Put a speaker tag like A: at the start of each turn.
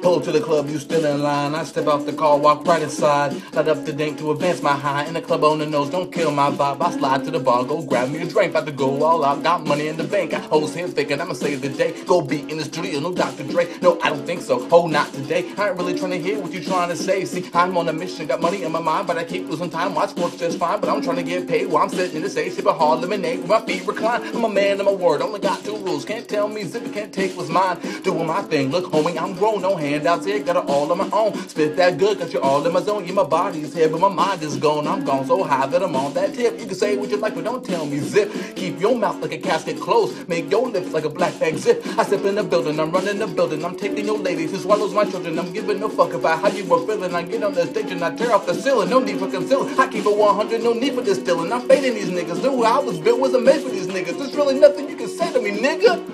A: Pull to the club, you still in line. I step out the car, walk right inside. Light up the dank to advance my high. In the club on the nose, don't kill my vibe. I slide to the bar, go grab me a drink. About to go all out, got money in the bank. Got hoes here thinking I'ma save the day. Go beat in the studio, no Dr. Dre. No, I don't think so. Oh, not today. I ain't really trying to hear what you trying to say. See, I'm on a mission, got money in my mind, but I keep losing time. Watch sports just fine, but I'm trying to get paid while I'm sitting in the stage, sipping hard lemonade with my feet recline. I'm a man of my word, only got 2 rules. Can't tell me zip, can't take what's mine. Doing my thing, look, homie, I'm grown, no handouts here, got it all on my own. Spit that good, cause you're all in my zone. Yeah, my body's here, but my mind is gone. I'm gone so high that I'm on that tip. You can say what you like, but don't tell me zip. Keep your mouth like a casket closed, make your lips like a black bag zip. I step in the building, I'm running the building, I'm taking your ladies who swallows my children. I'm giving no fuck about how you were feeling. I get on the stage and I tear off the ceiling. No need for concealing. I keep it 100, no need for distilling. I'm fading these niggas. Knew I was built, wasn't made for these niggas. There's really nothing you can say to me, nigga.